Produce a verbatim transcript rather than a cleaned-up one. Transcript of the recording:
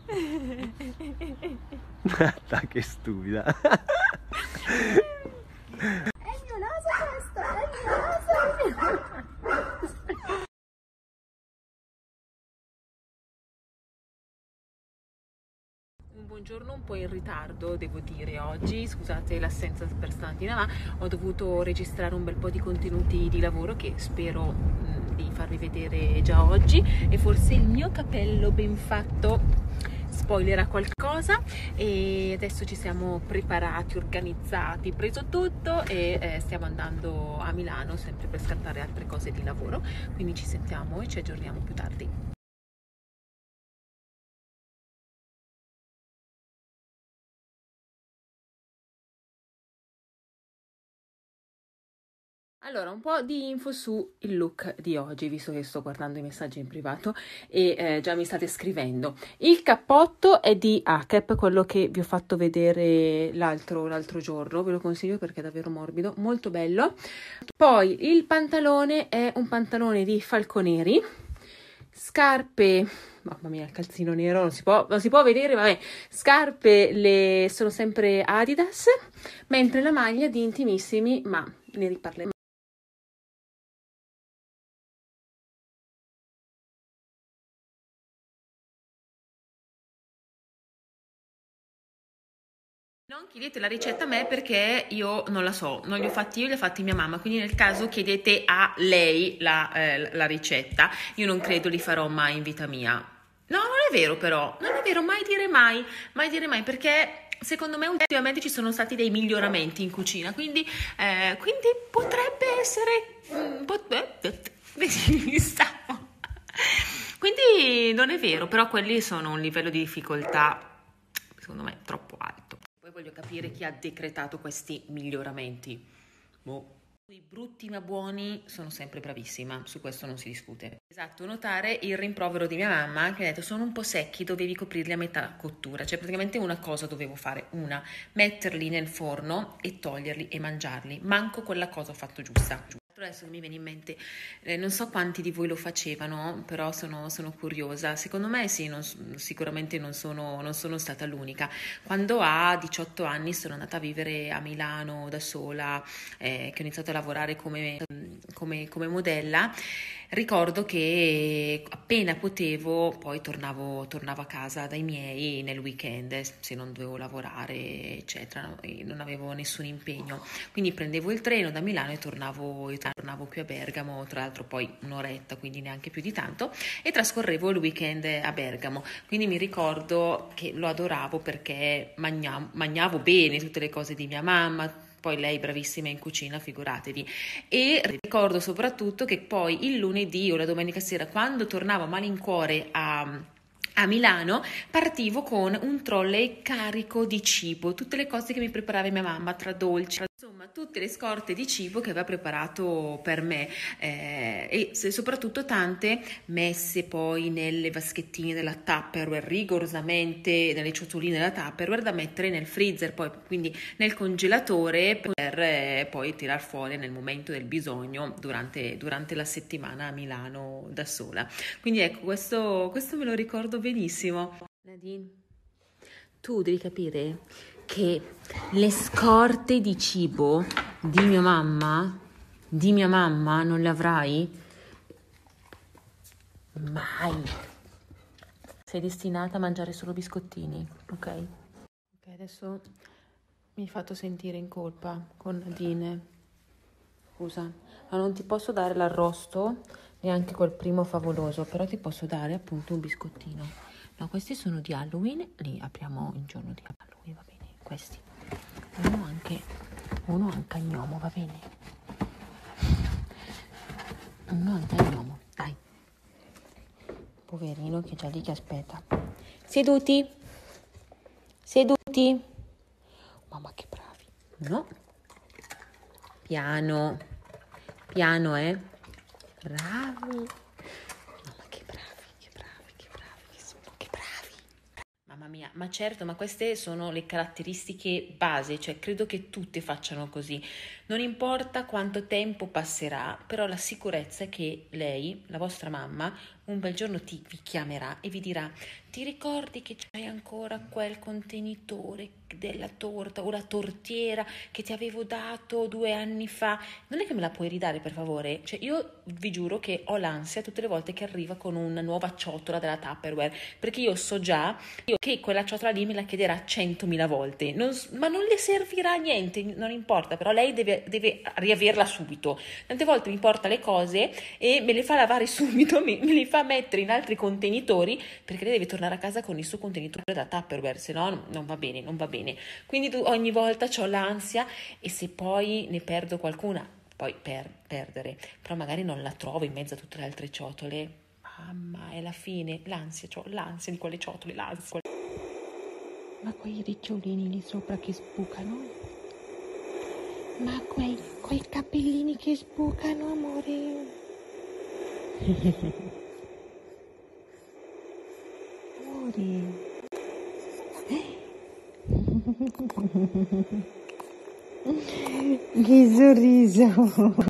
Guarda che stupida. È il mio naso questo, è il mio naso, è il mio naso. Un buongiorno un po' in ritardo, devo dire, oggi, scusate l'assenza per stamattina, ma ho dovuto registrare un bel po' di contenuti di lavoro che spero mh, di farvi vedere già oggi, e forse il mio capello ben fatto spoilerà qualcosa. E adesso ci siamo preparati, organizzati, preso tutto e eh, stiamo andando a Milano sempre per scattare altre cose di lavoro, quindi ci sentiamo e ci aggiorniamo più tardi. Allora, un po' di info sul look di oggi, visto che sto guardando i messaggi in privato e eh, già mi state scrivendo. Il cappotto è di Akep, quello che vi ho fatto vedere l'altro l'altro giorno, ve lo consiglio perché è davvero morbido, molto bello. Poi il pantalone è un pantalone di Falconeri, scarpe, mamma mia il calzino nero, non si può, non si può vedere, vabbè, scarpe le, sono sempre Adidas, mentre la maglia di Intimissimi, ma ne riparleremo. Non chiedete la ricetta a me perché io non la so, non li ho fatti io, li ha fatti mia mamma, quindi nel caso chiedete a lei la, eh, la ricetta. Io non credo li farò mai in vita mia. No, non è vero però, non è vero, mai dire mai, mai dire mai, perché secondo me ultimamente ci sono stati dei miglioramenti in cucina, quindi, eh, quindi potrebbe essere... Mm, pot- eh, stavo. Quindi non è vero, però quelli sono un livello di difficoltà, secondo me, troppo alto. Poi voglio capire chi ha decretato questi miglioramenti. Boh. I brutti ma buoni sono sempre bravissima, su questo non si discute. Esatto, notare il rimprovero di mia mamma che ha detto sono un po' secchi, dovevi coprirli a metà cottura, cioè praticamente una cosa dovevo fare, una, metterli nel forno e toglierli e mangiarli, manco quella cosa ho fatto giusta. Adesso mi viene in mente, eh, non so quanti di voi lo facevano, però sono, sono curiosa. Secondo me sì, non, sicuramente non sono, non sono stata l'unica. Quando a diciotto anni sono andata a vivere a Milano da sola, eh, che ho iniziato a lavorare come, come, come modella, ricordo che appena potevo poi tornavo, tornavo a casa dai miei nel weekend, se non dovevo lavorare, eccetera, no? Non avevo nessun impegno. Quindi prendevo il treno da Milano e tornavo, tornavo qui a Bergamo, tra l'altro poi un'oretta, quindi neanche più di tanto, e trascorrevo il weekend a Bergamo. Quindi mi ricordo che lo adoravo perché magnavo, magnavo bene tutte le cose di mia mamma, poi lei bravissima in cucina, figuratevi. E ricordo soprattutto che poi il lunedì o la domenica sera, quando tornavo a malincuore a... a Milano, partivo con un trolley carico di cibo, tutte le cose che mi preparava mia mamma, tra dolci, insomma tutte le scorte di cibo che aveva preparato per me, eh, e se soprattutto tante messe poi nelle vaschettine della Tupperware, rigorosamente nelle ciotoline della Tupperware da mettere nel freezer, poi quindi nel congelatore per eh, poi tirar fuori nel momento del bisogno durante, durante la settimana a Milano da sola. Quindi ecco, questo, questo me lo ricordo benissimo. Nadine, tu devi capire che le scorte di cibo di mia mamma, di mia mamma, non le avrai mai. Sei destinata a mangiare solo biscottini, ok? Ok, adesso mi hai fatto sentire in colpa con Nadine. Scusa, ma non ti posso dare l'arrosto, neanche col primo favoloso, però ti posso dare appunto un biscottino. No, questi sono di Halloween, li apriamo il giorno di Halloween, va bene, questi. Uno anche, uno anche a gnomo, va bene? Uno anche a gnomo, dai. Poverino che è già lì che aspetta. Seduti, seduti. Mamma che bravi. No. Piano, piano, eh. Bravi. Mamma che bravi, che bravi, che bravi, che sono, che bravi. Mamma mia, ma certo, ma queste sono le caratteristiche base, cioè credo che tutte facciano così. Non importa quanto tempo passerà, però la sicurezza è che lei, la vostra mamma, un bel giorno ti vi chiamerà e vi dirà: ti ricordi che c'hai ancora quel contenitore della torta o la tortiera che ti avevo dato due anni fa? Non è che me la puoi ridare, per favore? Cioè, io vi giuro che ho l'ansia tutte le volte che arriva con una nuova ciotola della Tupperware, perché io so già che quella ciotola lì me la chiederà centomila volte, non, ma non le servirà a niente, non importa, però lei deve, deve riaverla subito. Tante volte mi porta le cose e me le fa lavare subito, me, me le fa mettere in altri contenitori, perché lei deve tornare a casa con il suo contenitore da Tupperware, se no non va bene, non va bene. Quindi tu, ogni volta ho l'ansia, e se poi ne perdo qualcuna, poi per perdere, però magari non la trovo in mezzo a tutte le altre ciotole, mamma, è la fine, l'ansia, c'ho l'ansia di quelle ciotole, l'ansia. Ma quei ricciolini lì sopra che sbucano? Ma quei, quei capellini che sbucano, amore? Amore. Che sorriso!